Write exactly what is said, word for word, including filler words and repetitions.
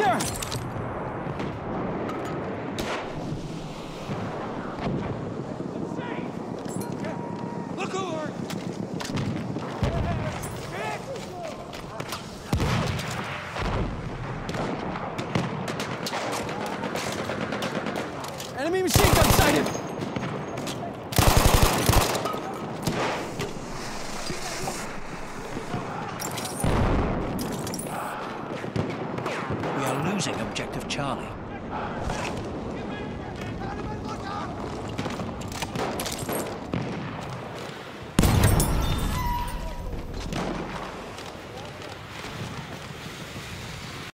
here! Look over! Enemy machine gun sighted! We are losing objective Charlie.